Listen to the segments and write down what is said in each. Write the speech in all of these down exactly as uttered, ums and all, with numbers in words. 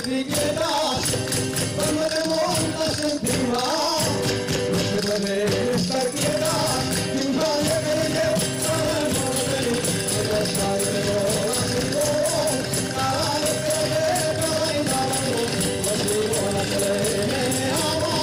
bicicletas, cuando te montas encima, no se puede estar quieta, y un baile que le lleva al monte, el rosario de bodas y todo, cada vez que lo deja bailando, los digo a la que le meneaba.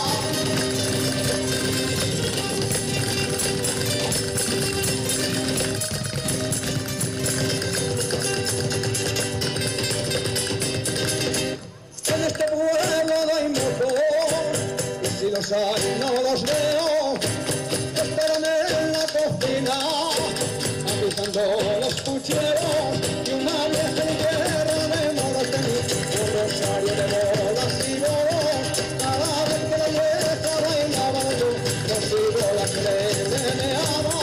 En este pueblo no hay motor, y si los hay no los veo, esperan en la cocina, avisando los pucheros, y una vieja guerra de moros tenía, un rosario de bodas y bolos, cada vez que la vieja bailaba yo, los sigo la que le meneaba.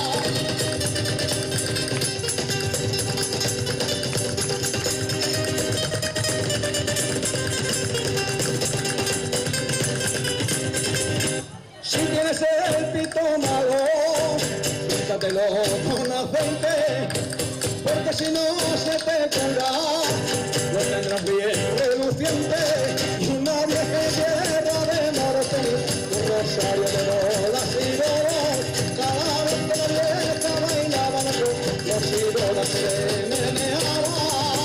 Si tienes el pito malo, píntatelo con aceite, porque si no se te cura, lo tendrás bien reluciente. Y una vieja guerra de morte, un rosario de bolas y bolos, cada vez que la vieja bailaba yo, los ídolos se meneaban.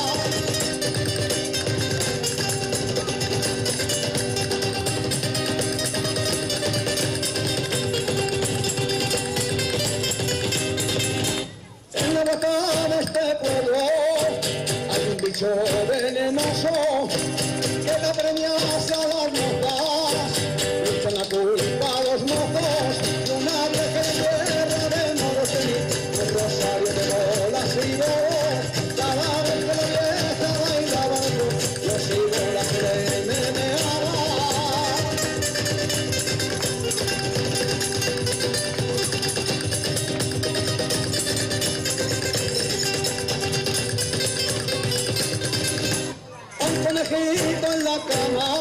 En la boca de este pueblo hay un bicho venenoso que da premios a las mozas, le echan la culpa a los mozos, y una vieja guerra de moros tenía, un rosario de bolas y bolos, cada vez que la vieja bailaba yo, yo sigo la que le meneaba. Un conejito en la cama,